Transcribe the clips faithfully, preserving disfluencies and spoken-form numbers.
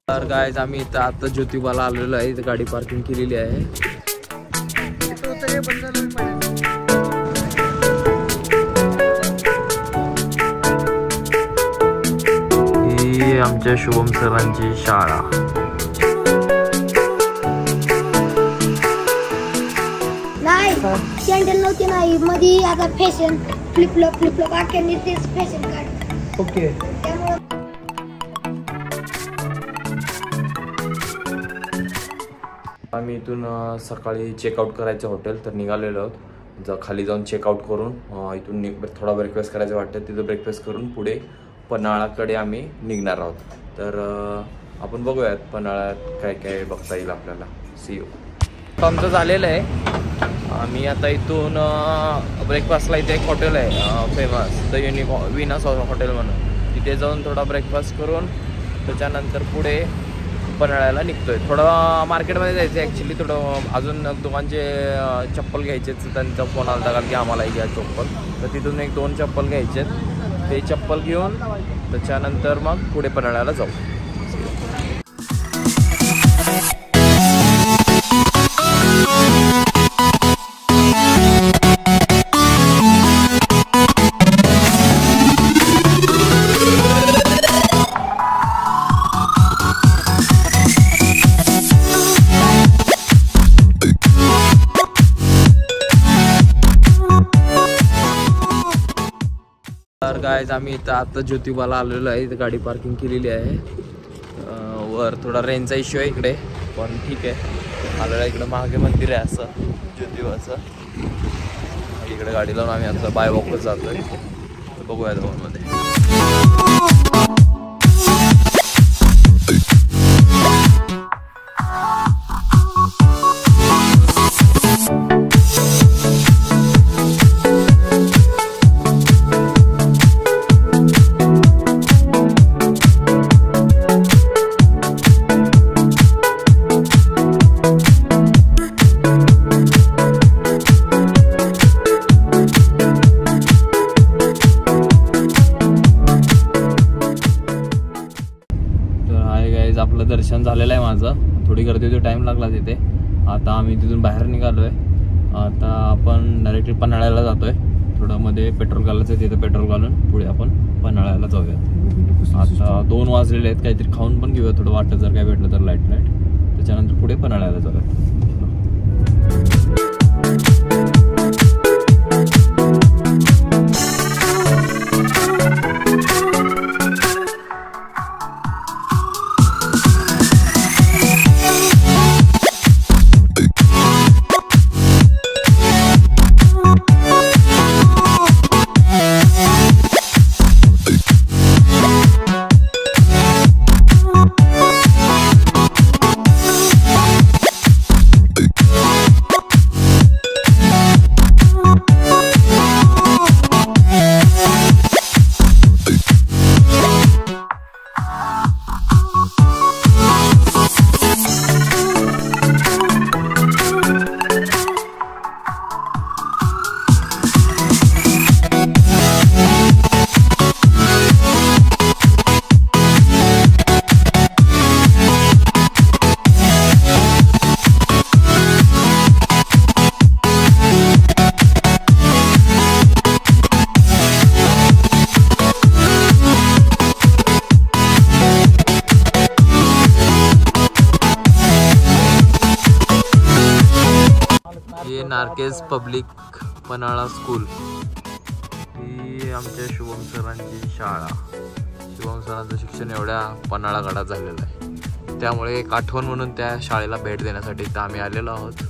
तर गाइस आम्ही इथं आता ज्योतिबाला आलेलो आहे. इथं गाडी पार्किंग केलेली आहे. ही आमच्या शुभम सरांची शाळा. नाही सँडल नव्हती नाही मध्ये आता फॅशन फ्लिपफ्लॉप फ्लिपफ्लॉप आख्यांनी तेच फॅशन काढ. ओके आम्ही इथून सकाळी चेकआउट करायचं हॉटेल तर निघालेलो आहोत. ज खाली जाऊन चेकआउट करून इथून निघ थोडा ब्रेकफास्ट करायचं वाटतं. तिथं ब्रेकफास्ट करून पुढे पन्हाळाकडे आम्ही निघणार आहोत. तर आपण बघूयात पन्हाळ्यात काय काय बघता येईल आपल्याला. See you. आमचं झालेलं आहे. आम्ही आता इथून ब्रेकफास्टला इथे एक हॉटेल आहे famous the Unico Venus hotel म्हणून. तिथे जाऊन थोडा ब्रेकफास्ट करून त्याच्यानंतर पुढे पन्हाळ्याला निघतोय. थोडं मार्केटमध्ये जायचं आहे ॲक्च्युली. थोडं अजून दुकानचे चप्पल घ्यायचेच. त्यांचा फोन आला होता की आम्हालाही घ्या चप्पल. तर तिथून एक दोन चप्पल घ्यायचे. ते चप्पल घेऊन त्याच्यानंतर मग पुढे पन्हाळ्याला जाऊ. तर गाइस आम्ही इथं आता ज्योतिबाला आलेलो आहे. इथं गाडी पार्किंग केलेली आहे. वर थोडा रेंजचा इश्यू आहे इकडे पण ठीक आहे. आलेला इकडे मागे मंदिर आहे असं ज्योतिबाचं. इकडे गाडी लावून आम्ही आता बाय वॉकच जातोय. बघूया मध्ये. आपलं दर्शन झालेलं आहे माझं. थोडी गर्दी होती टाइम लागला तिथे. आता आम्ही तिथून बाहेर निघालोय. आता आपण डायरेक्टली पन्हाळ्याला जातोय. थोडं मध्ये पेट्रोल घालायचं आहे. तिथं पेट्रोल घालून पुढे आपण पन्हाळ्याला जाऊयात. आता दोन वाजलेले आहेत. काहीतरी खाऊन पण घेऊया थोडं वाटत जर काय भेटलं तर लाईट लाईट. त्याच्यानंतर पुढे पन्हाळ्याला जाऊयात. ये नारकेज पब्लिक पन्हाळा स्कूल. ही आमच्या शुभम सरांची शाळा. शुभम सरांचं शिक्षण एवढ्या पन्हाळा गडात झालेलं आहे. त्यामुळे एक आठवण म्हणून त्या शाळेला भेट देण्यासाठी इथं आम्ही आलेलो आहोत.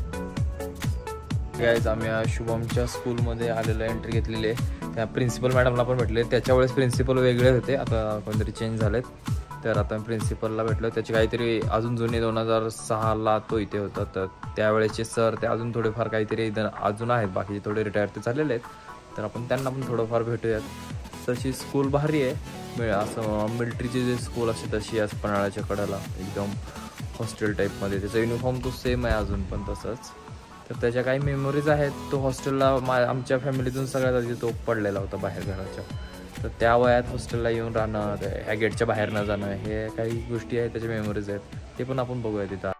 गाइस आम्ही शुभमच्या स्कूलमध्ये आलेलो एंट्री घेतलेली आहे. त्या प्रिन्सिपल मॅडमला पण भेटले. त्याच्या वेळेस प्रिन्सिपल वेगळे होते. आता कोणतरी चेंज झालेत. तर आता प्रिन्सिपलला भेटलो. त्याचे काहीतरी अजून जुने दोन हजार सहाला तो इथे होता. तर त्यावेळेचे सर ते अजून थोडेफार काहीतरी इथं अजून आहेत. बाकीचे थोडे रिटायर ते झालेले आहेत. तर आपण त्यांना पण थोडंफार भेटूयात. तशी स्कूल भारी आहे. मिळ असं मिलिटरीची जे स्कूल असते तशी आज पन्हाळ्याच्या कडेला एकदम हॉस्टेल टाईपमध्ये. त्याचा युनिफॉर्म तो सेम आहे अजून पण तसंच. तर त्याच्या काही मेमोरीज आहेत. तो हॉस्टेलला मा आमच्या फॅमिलीतून सगळ्यात आधी तो पडलेला होता बाहेर घराच्या. तर त्या वयात हॉस्टेलला येऊन राहणं, ह्या गेटच्या बाहेर न जाणं, हे काही गोष्टी आहेत, त्याच्या मेमोरीज आहेत, ते पण आपण बघूया तिथं.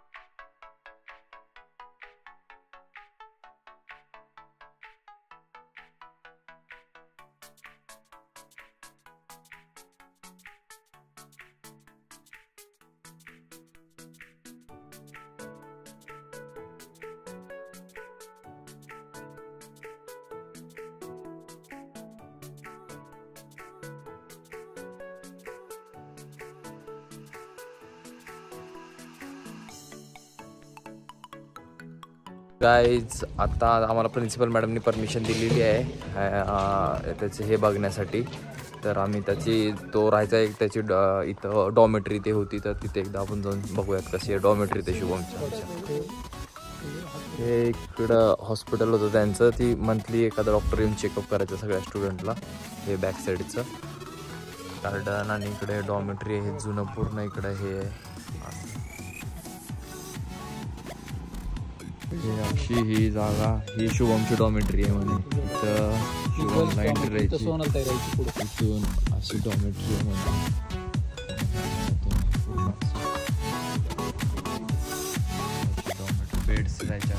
गाईज आता आम्हाला प्रिन्सिपल मॅडमनी परमिशन दिलेली आहे त्याचे हे बघण्यासाठी. तर आम्ही त्याची तो राहायचा एक त्याची इथं डॉमेट्री ते होती, तर तिथे एकदा आपण जाऊन बघूयात कशी आहे डॉमेट्री ते शुभमच्या. हे इकडं हॉस्पिटल होतं त्यांचं, ती मंथली एखादा डॉक्टर येऊन चेकअप करायचं सगळ्या स्टुडंटला. हे बॅक साईडचं गार्डन आणि इकडे डॉमेट्री आहे जुनं पूर्ण. इकडं हे अशी ही जागा, ही शुभमची डॉमेट्री आहे म्हणे. इथं शुभमला एंट्री राहायची, इथून अशी डॉमेट्री आहे म्हणे. डॉमेट्री बेड्स राहायच्या.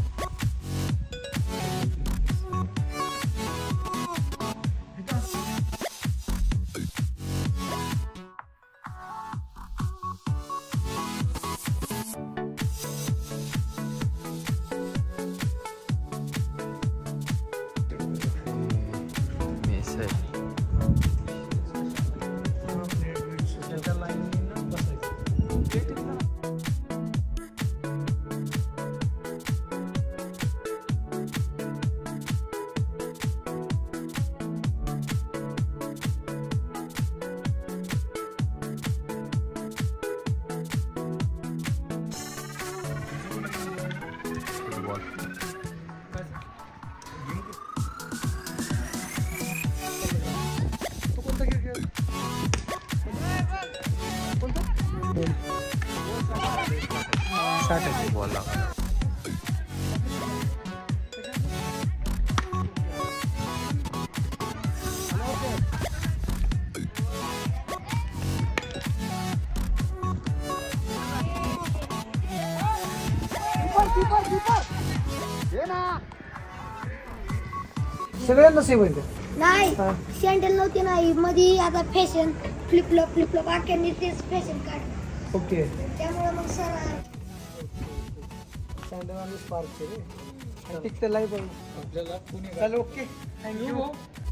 बोला सगळ्यांना सेम होईल नाही. सँडल नव्हती नाही मध्ये, आता फॅशन फ्लिपफ्लॉप फ्लिपफ्लॉप आख्यांनी तेच फॅशन काढ. ओके, त्यामुळे मग सर सँडल आणि स्पार्कचे रे टिकते लाईव्ह आपल्याला पुणे. चल ओके, थँक्यू.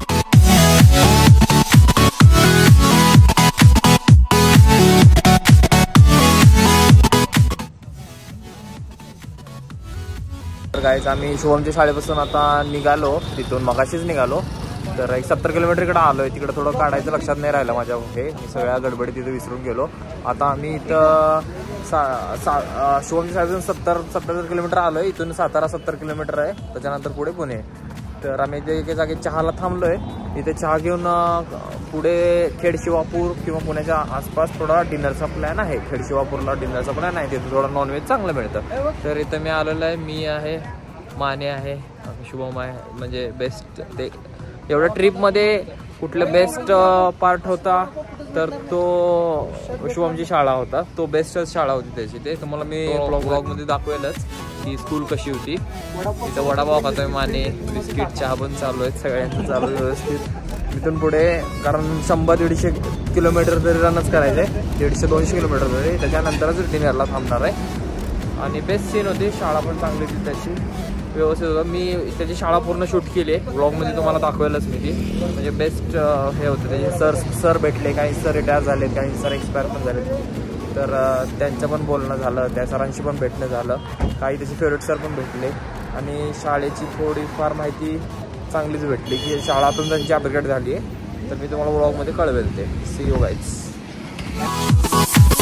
तर गाईज आम्ही शुभमच्या शाळेपासून आता निघालो, तिथून मगाशीच निघालो. तर एक सत्तर किलोमीटर इकडे आलो आहे. तिकडे थोडं काढायचं लक्षात नाही राहिलं माझ्या, हे मी सगळ्या गडबडीत तिथे विसरून गेलो. आता आम्ही इथं सा सा शुभमच्या शाळेपासून सत्तर सत्तर किलोमीटर आलो आहे. इथून सातारा सत्तर किलोमीटर आहे, त्याच्यानंतर पुढे पुणे. तर आम्ही इथे एके जागी चहाला थांबलो आहे. इथे चहा घेऊन पुढे खेडशिवापूर किंवा पुण्याच्या आसपास थोडा डिनरचा प्लॅन आहे. खेडशिवापूरला डिनरचा प्लॅन आहे, तिथे थोडं नॉनव्हेज चांगलं मिळतं. तर इथं मी आलेलो आहे, मी आहे, माने आहे, शुभम आहे. म्हणजे बेस्ट ते एवढ्या ट्रिपमध्ये कुठलं बेस्ट पार्ट होता तर तो शुभमची शाळा होता. तो बेस्टच शाळा होती त्याची. ते तुम्हाला मी ब्लॉग ब्लॉगमध्ये दाखवेलच की स्कूल कशी होती. इथं वडापाव खातोय माने, बिस्किट, चहा पण चालू आहेत, सगळ्यांचं चालू आहे व्यवस्थित. इथून पुढे कारण शंभर दीडशे किलोमीटर तरी रनच करायचं आहे, दीडशे दोनशे किलोमीटर तरी. त्याच्यानंतरच डिनरला थांबणार आहे. आणि बेस्ट सीन होती, शाळा पण चांगली होती त्याची, व्यवस्थित होतं. मी त्याची शाळा पूर्ण शूट केली आहे, ब्लॉगमध्ये तुम्हाला दाखवेलच मी ती. म्हणजे बेस्ट हे होतं त्याचे. सर सर भेटले, काही सर रिटायर झाले, काही सर एक्सपायर पण झाले. तर त्यांचं पण बोलणं झालं, त्या सरांशी पण भेटणं झालं. काही त्याचे फेवरेट सर पण भेटले आणि शाळेची थोडीफार माहिती चांगलीच भेटली की शाळातून त्यांची अपग्रेड झाली आहे. तर मी तुम्हाला ब्लॉगमध्ये कळवेल ते. See you guys.